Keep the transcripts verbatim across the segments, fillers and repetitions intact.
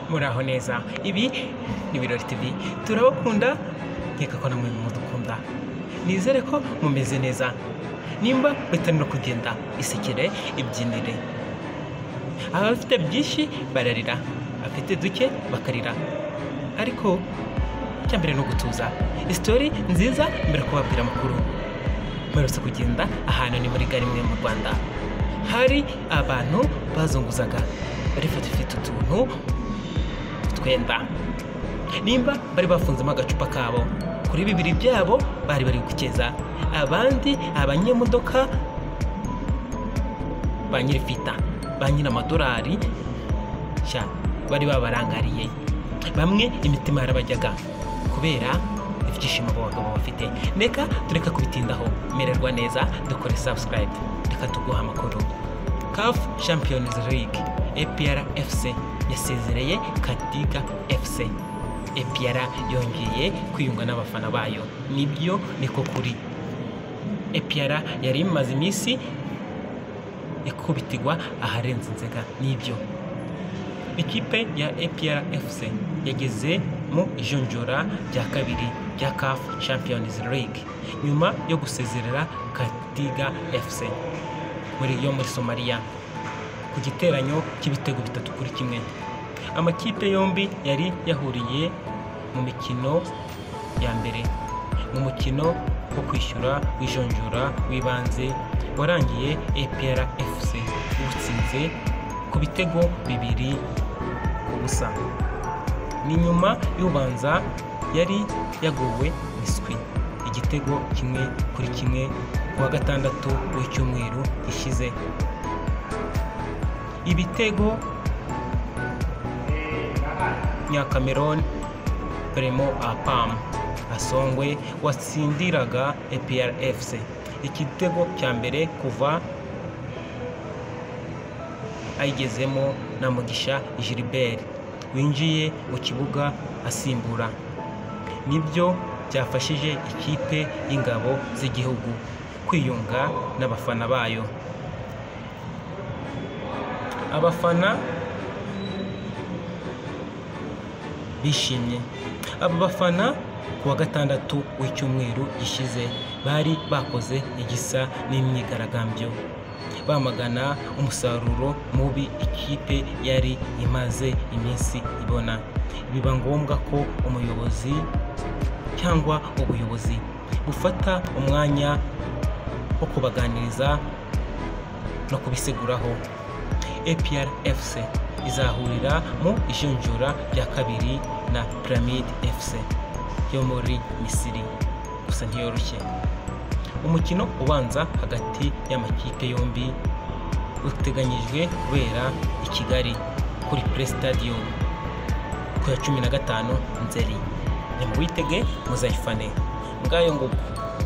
muraho neza. Ibi ni Birori T V, turabakunda nkeka ko namwe mudukunda. Nizere ko mumeze neza. Nimba bitari no kugenda isekere ibyinire. Abafite byinshi bararira, afite duke bakarira. Ariko cyambere no gutuza. Story nziza mbere kubabwira amakuru. Mperutse kugenda ahantu ni muri gare imwe mu Rwanda. Hari abantu bazunguzaga barifata ifite utuntu twenda. Nimba bari bafunzemo agacupa kabo kuri bibiri byabo bari bari gukeza. Abandi abanyemodoka banyirifita banyina amadolari sha bari babarangariye. Bamwe imitima yarabajyaga kubera ibyishimo abagabo bafite. Neka tureka kubitindaho, mererwa neza, dukore subscribe, reka tuguha amakuru. C A F Champions League, A P R F C yasezereye Gaadiidka F C. A P R yongeye kwiyunga n'abafana bayo. Nibyo niko kuri. A P R yari imaze iminsi ikubitigwa aharenze inzega. Nibyo ikipe ya A P R F C yageze mu ijonjora rya kabiri rya C A F Champions League nyuma yo gusezerera Gaadiidka F C muri yo muri Somalia ku giteranyo cy'ibitego bitatu kuri kimwe. Amakipe yombi yari yahuriye mu mikino ya mbere mu mukino wo kwishyura w'ijonjora w'ibanze warangiye A P R F C gutsinze ku bitego bibiri ubusa. Ni nyuma y'ubanza yari yagowe miswi igitego kimwe kuri kimwe kuwa gatandatu w'icyumweru gishize. Ibitego Nyakameron Primo Apam Asongwe watsindiraga A P R F C igitego cya mbere kuva ayigezemo na Mugisha Gilbert winjiye mu kibuga asimbura. Nibyo byafashije ikipe y'ingabo z'igihugu kwiyunga n'abafana bayo. Abafana bishimye. Aba bafana kuwa gatandatu w'icyumweru gishize bari bakoze igisa n'imyigaragambyo bamagana umusaruro mubi ikipe yari imaze iminsi ibona. Biba ngombwa ko umuyobozi cyangwa ubuyobozi bufata umwanya wo kubaganiriza no kubiseguraho. A P R F C izahurira mu ijonjora rya kabiri na Pyramid F C yo muri Misiri, gusa ntiyoroshye. Umukino ubanza hagati y'amakipe yombi uteganyijwe kubera i Kigali kuri Play Stadium ku ya cumi na gatanu Nzeri. Nimwitege muzayifane. Ngayo nguko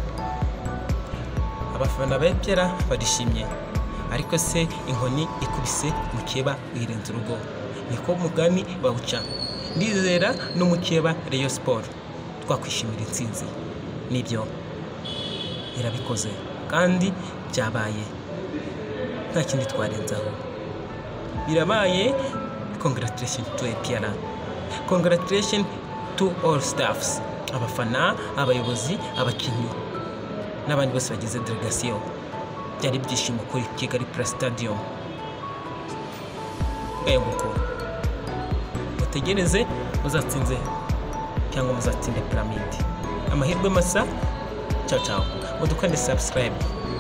abafana b'Epera barishimye. Ariko se inkoni ikubise mukeba wirenze urugo, niko mugani bawuca. Ndizera n'umukeba Rayon Sport twakwishimira intsinzi. Nibyo irabikoze kandi byabaye, nta kindi twarenzaho. Birabaye. Congratulations to A P R. Congratulations to all staffs, abafana, abayobozi, abakinnyi n'abandi bose bagize delegation. Byari ibyishimo kuri Kigali Play Stadium. Ngayo nguko mutegereze muzatsinze cyangwa muzatsinde Pyramid. Amahirwe masa. Ciao ciao. Mudukande subscribe.